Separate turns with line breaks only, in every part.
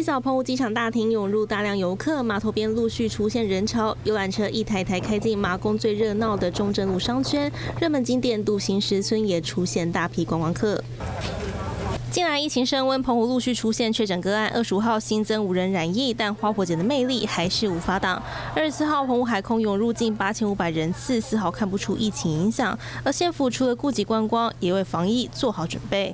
早，澎湖机场大厅涌入大量游客，码头边陆续出现人潮，游览车一台台开进马公最热闹的中正路商圈，热门景点笃行石村也出现大批观光客。 近来疫情升温，澎湖陆续出现确诊个案。25号新增5人染疫，但花火节的魅力还是无法挡。24号澎湖海空涌入近8500人次，丝毫看不出疫情影响。而县府除了顾及观光，也为防疫做好准备。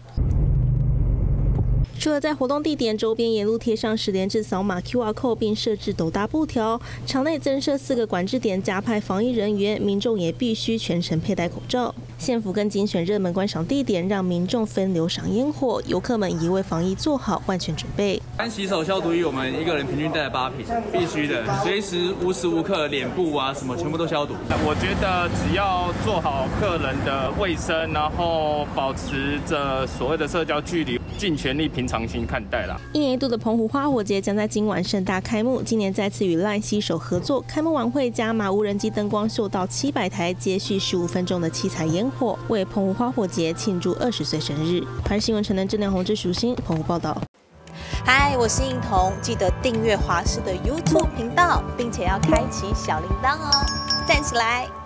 除了在活动地点周边沿路贴上10连制扫码 QR code， 并设置斗大布条，场内增设4个管制点，加派防疫人员，民众也必须全程佩戴口罩。县府更精选热门观赏地点，让民众分流赏烟火，游客们也为防疫做好万全准备。
干洗手消毒液，我们一个人平均带8瓶，必须的，随时无时无刻脸部啊什么全部都消毒。
我觉得只要做好个人的卫生，然后保持着所谓的社交距离，尽全力平常心看待啦。
1年1度的澎湖花火节将在今晚盛大开幕，今年再次与LINE携手合作，开幕晚会加码无人机灯光秀到700台，接续15分钟的七彩烟火，为澎湖花火节庆祝20岁生日。台视新闻陈能、郑亮宏、之属新澎湖报道。
嗨，我是映彤，记得订阅华视的 YouTube 频道，并且要开启小铃铛哦，站起来。